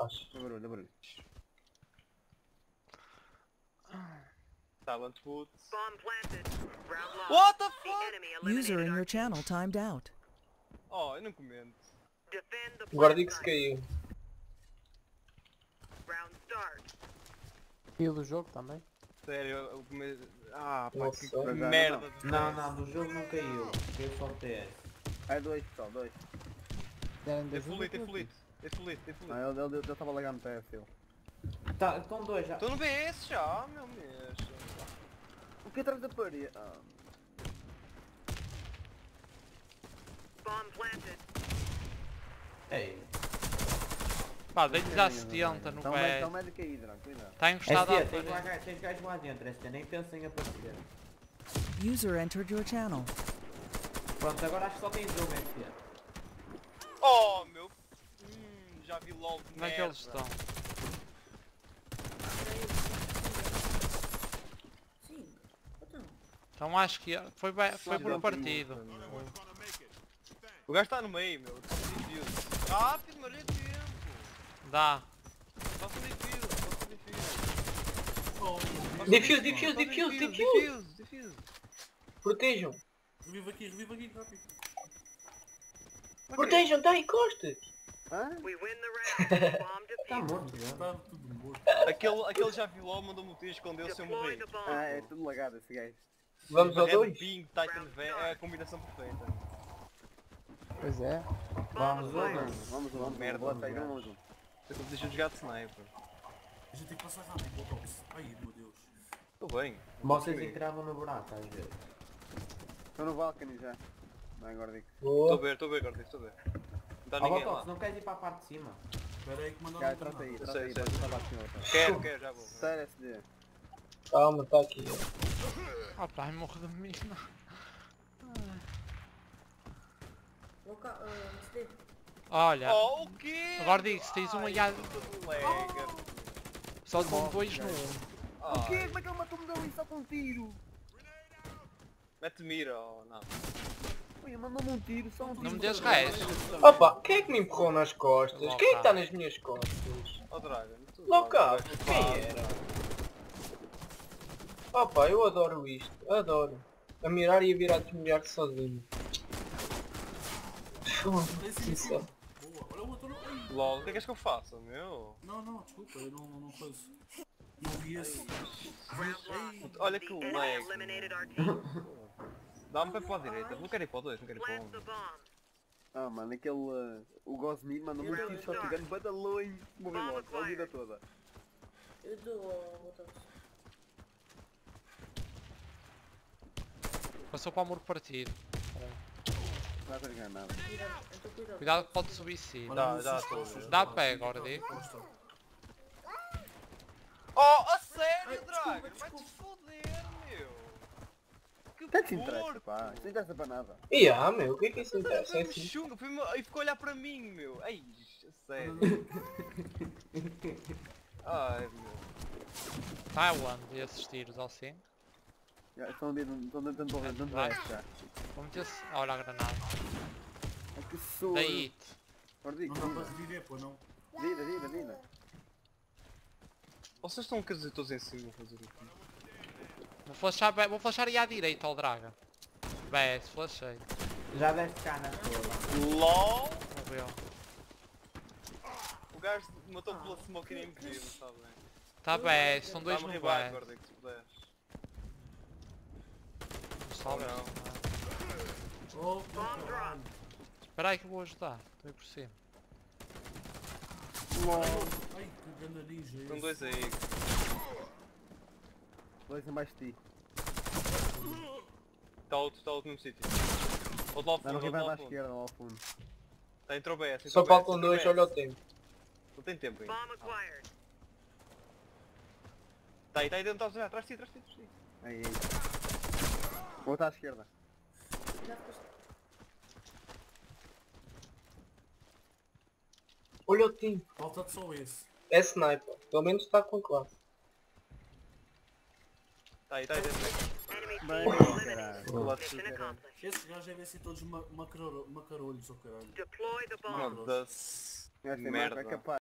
Acho. Dá barulho. Silent Woods. Bomb planted. Round lost. What the The fuck? enemy User eliminated in our your team. channel timed out. Oh, eu não comento. Defend the O plant Gordix site. caiu. Round start. E do jogo também. Sério, eu come... Ah, pá, Nossa, que olha. merda. de Não, PS. não, do jogo não caiu. Caiu só o TS. É dois, pessoal, dois. Derem Tem dois fulito, tem minutos. fulito. Tem fulito, tem fulito. Ele estava ligando no PS, ele. Tá, estão dois já. Estou no BS já, meu mesmo. O que atrás da parede? Ah, Bomb planted. Ei. Pá, dei-lhes a 70 no Está pé. um médico aí, Drão, cuidado. Está encostado à ST, tens parede. gajos lá dentro, ST, nem pensem em aparecer. User entered your channel. Pronto, agora acho que só tem jogo, ST. Oh, meu. Já vi logo de Como é que eles merda. estão? Sim. Então. Então acho que foi por partido. O gajo está no meio, meu. Defuse. Rápido, mas é tempo. Dá. Faça um defuse, faça um defuse. Defuse. Protejam. Revive aqui, rápido. Protejam, tá aí, costas. Hã? We win the round. Bomb Tá defused. morto já. Está tudo morto. Aquele já viu logo, mandou-me o tiro, escondeu-se e eu Deploy morri. the bomb. Ah, é tudo lagado esse gajo. Vamos ao Red 2? Ping, Titan V, é a combinação perfeita. Pois é. Vamos, vamos. Vamos, Merda, boa, vamos pega, jogar. vamos. Eu estou deixando de jogar de sniper. A gente tem que passar rápido, Botox. Ai, meu Deus. Estou bem. Vocês entravam no buraco, às vezes. Estou no balcony já. Vai, Gordico. Estou a ver, Gordon, estou a ver. Não está Ó, ninguém Botox, lá. não queres ir para a parte de cima? Espera aí que mandaram Já, um trata aí, granada. trata aí, sei. depois estava assim outra. Quero, já vou. Sério, SD. Calma, tá aqui. Ah pá, morro de mim. SD. Olha, Oh, o quê? agora digo, se tens um aí à- Lega. só com dois no 1. O quê? Como é que ele matou-me dali só com um tiro? Mete mira, oh, não. Ui, mandou-me um tiro, só um tiro. Não me des restos. Opa, quem é que me empurrou nas costas? Local. Quem é que está nas minhas costas? Oh, Dragon. tu- Local, tu- quem era? Opa, eu adoro isto, adoro. A mirar e a virar desmilhar sozinho. Esse Isso. aqui. Boa. Olha o outro. Ai. LOL, o que é que és que eu faço, meu? Não, desculpa, eu não faço. Não vi esse. Ei. Olha que The enemy lag. eliminated our team. Dá-me para a direita, não quero ir para o 2, não quero ir para o Plant the 1. bomb. Ah, mano, aquele... o Gosmith mandou-me um tiro só ficando badalões. Morri logo, a vida toda. Eu dou ao Botox. Passou para o muro partido. Não vai pegar nada. Cuidado, então cuidado. Cuidado que pode subir sim. Olha Dá, nas dá, suas tô a costas, ver. Dá Botox. pé agora, digo. Costa. Oh, a sério, Ai, Dragon? desculpa, Vai-te foder, meu. O que é que se Que interessa, porco. pá? Isso não interessa para nada. E meu, o que é que isso interessa? É Foi assim. chunga, e ficou a olhar para mim, meu. Ai, a sério. Ai, meu. Está onde esses tiros ao 5? Já, estão dentro do torre, dentro do Vai. resto já. Vou meter-se. Olha a granada. É que sou... Da hit. Gordico, Não dá para reviver, pô, não. vida. Vocês estão, quer dizer, todos em cima a fazer aqui. Vou flashar aí à direita ao Draga. BS, flashei. Já deste cá na toda. LOL! Morreu. O gajo matou pela smoke inimigo, está bem. Tá BS, são dois Dá-me no revive, BS. Gordico, se puderes. Salve. Não. Oh, Bomb drop. Espera aí que eu vou ajudar. Estou aí por cima. ai, que grande ninja é Estão esse. dois aí. Dois em baixo de ti. Está outro no mesmo sítio. Outro lá ao Dá fundo, no outro revive lá à ao fundo. esquerda, lá ao fundo. Está entrou BS, Só entrou faltam BS, dois, entrou olha o BS. tempo. Não tem tempo ainda. Bomb acquired. Está aí dentro, está atrás de ti. Aí. Volta à esquerda. Cuidado com este. Olha o tempo. Falta-te só esse. É sniper, pelo menos está com classe. Está aí dentro. Enemy team Bem, eliminated. caralho. Mission accomplished. Esses gajos devem ser todos macarolhos, oh caralho. Deploy the bomb. Foda-se. Esta Merda. é capaz.